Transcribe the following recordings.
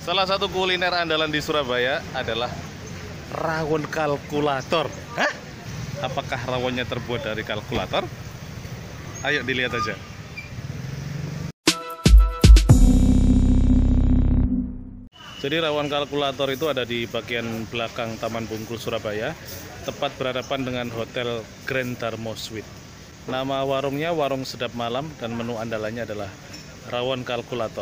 Salah satu kuliner andalan di Surabaya adalah rawon kalkulator. Hah? Apakah rawonnya terbuat dari kalkulator? Ayo dilihat aja. Jadi rawon kalkulator itu ada di bagian belakang Taman Bungkul Surabaya, tepat berhadapan dengan Hotel Grand Darmo Suite. Nama warungnya Warung Sedap Malam dan menu andalannya adalah rawon kalkulator.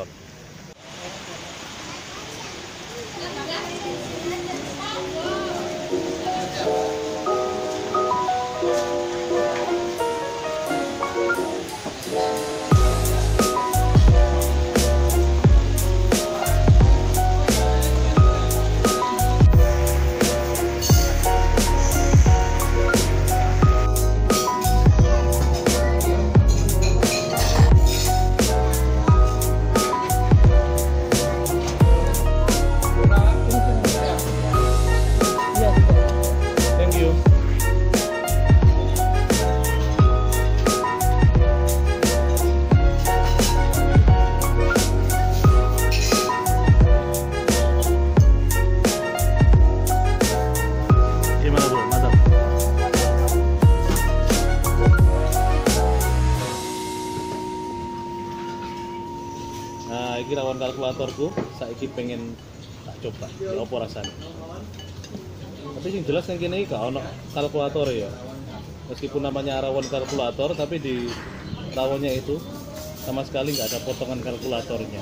Nah, ini rawon kalkulatorku, saiki pengen tak coba, ya apa rasanya. Tapi yang jelas yang kini gak ono kalkulator ya. Meskipun namanya rawon kalkulator, tapi di rawonnya itu sama sekali nggak ada potongan kalkulatornya.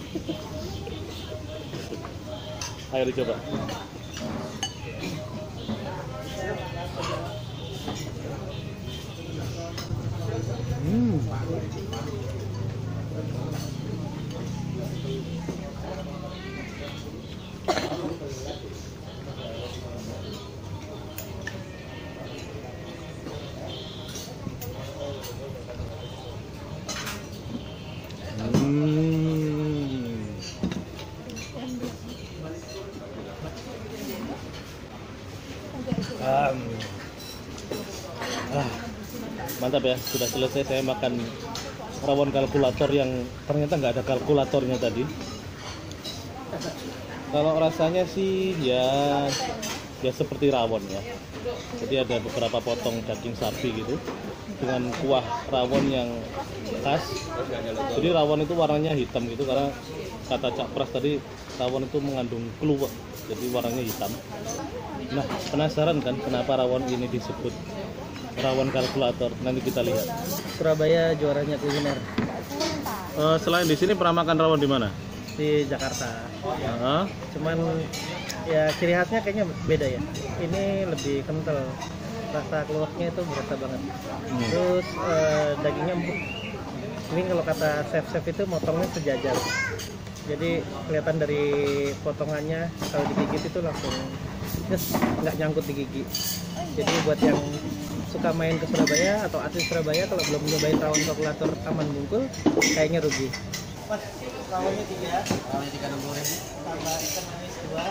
Ayo dicoba. Mantap ya, sudah selesai saya makan rawon kalkulator yang ternyata nggak ada kalkulatornya tadi. Kalau rasanya sih ya seperti rawon ya. Jadi ada beberapa potong daging sapi gitu dengan kuah rawon yang khas. Jadi rawon itu warnanya hitam gitu karena kata Cak Pras tadi rawon itu mengandung kluwek, jadi warnanya hitam. Nah, penasaran kan kenapa rawon ini disebut rawon kalkulator? Nanti kita lihat. Surabaya juaranya kuliner. Selain di sini pernah makan rawon di mana? Di Jakarta. Cuman ya ciri khasnya kayaknya beda ya. Ini lebih kental. Rasa keluaknya itu berasa banget. Terus dagingnya empuk. Ini kalau kata chef-chef itu motongnya sejajar. Jadi kelihatan dari potongannya kalau digigit itu langsung nggak nyangkut di gigi. Jadi buat yang suka main ke Surabaya atau asli Surabaya, kalau belum nyobain rawon kalkulator Taman Bungkul kayaknya rugi. Mas, rawonnya 3. Rawonnya 3 20.000. Tambah ikan manis 2.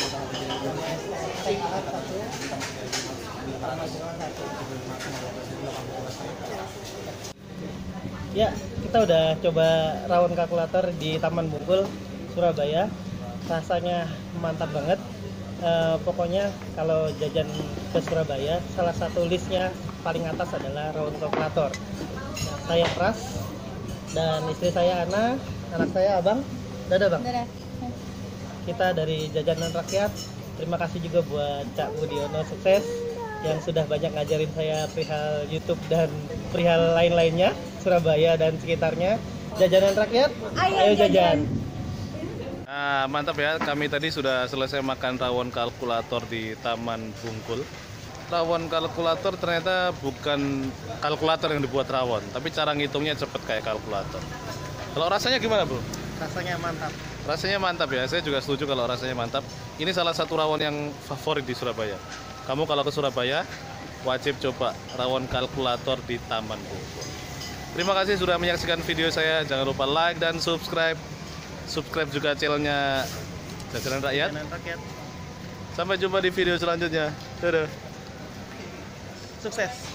Ya, kita udah coba rawon kalkulator di Taman Bungkul Surabaya. Rasanya mantap banget. Pokoknya kalau jajan ke Surabaya, salah satu listnya paling atas adalah rawon kalkulator. Saya Pras dan istri saya Ana, anak saya Abang. Dadah Bang. Dadah. Kita dari Jajanan Rakyat. Terima kasih juga buat Cak Budiono, sukses yang sudah banyak ngajarin saya perihal YouTube dan perihal lain-lainnya Surabaya dan sekitarnya. Jajanan Rakyat, ayo jajan. Nah, mantap ya, kami tadi sudah selesai makan rawon kalkulator di Taman Bungkul. Rawon kalkulator ternyata bukan kalkulator yang dibuat rawon, tapi cara ngitungnya cepet kayak kalkulator. Kalau rasanya gimana, Bro? Rasanya mantap. Rasanya mantap ya, saya juga setuju kalau rasanya mantap. Ini salah satu rawon yang favorit di Surabaya. Kamu kalau ke Surabaya, wajib coba rawon kalkulator di Taman Bungkul. Terima kasih sudah menyaksikan video saya, jangan lupa like dan subscribe. Subscribe juga channelnya Jajanan Rakyat. Sampai jumpa di video selanjutnya. Dadah. Sukses.